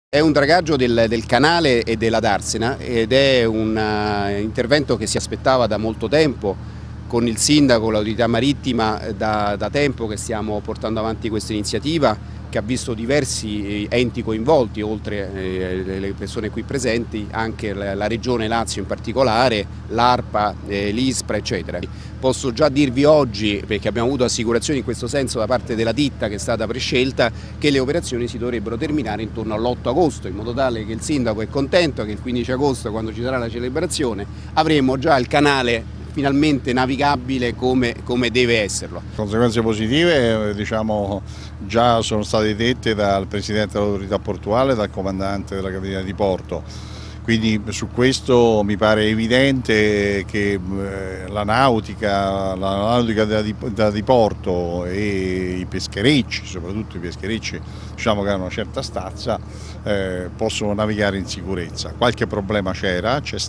È un dragaggio del canale e della Darsena ed è un intervento che si aspettava da molto tempo. Con il sindaco, l'autorità marittima, da tempo che stiamo portando avanti questa iniziativa che ha visto diversi enti coinvolti, oltre le persone qui presenti, anche la Regione Lazio in particolare, l'ARPA, l'ISPRA, eccetera. Posso già dirvi oggi, perché abbiamo avuto assicurazioni in questo senso da parte della ditta che è stata prescelta, che le operazioni si dovrebbero terminare intorno all'8 agosto, in modo tale che il sindaco è contento che il 15 agosto, quando ci sarà la celebrazione, avremo già il canale finalmente navigabile come deve esserlo. Conseguenze positive già sono state dette dal Presidente dell'autorità portuale e dal Comandante della Capitaneria di Porto, quindi su questo mi pare evidente che la nautica da diporto e i pescherecci, soprattutto i pescherecci che hanno una certa stazza, possono navigare in sicurezza. Qualche problema c'è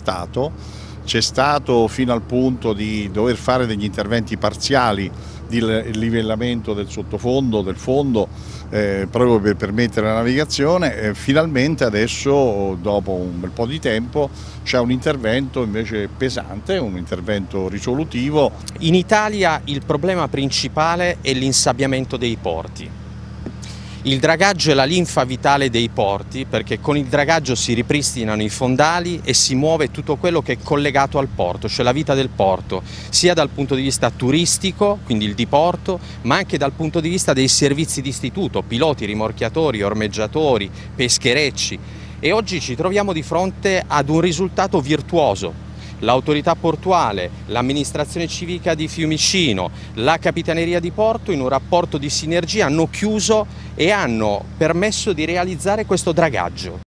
stato fino al punto di dover fare degli interventi parziali di livellamento del sottofondo, del fondo, proprio per permettere la navigazione. Finalmente adesso, dopo un bel po' di tempo, c'è un intervento invece pesante, un intervento risolutivo. In Italia il problema principale è l'insabbiamento dei porti. Il dragaggio è la linfa vitale dei porti, perché con il dragaggio si ripristinano i fondali e si muove tutto quello che è collegato al porto, cioè la vita del porto, sia dal punto di vista turistico, quindi il diporto, ma anche dal punto di vista dei servizi d'istituto, piloti, rimorchiatori, ormeggiatori, pescherecci. E oggi ci troviamo di fronte ad un risultato virtuoso. L'autorità portuale, l'amministrazione civica di Fiumicino, la Capitaneria di Porto in un rapporto di sinergia hanno chiuso e hanno permesso di realizzare questo dragaggio.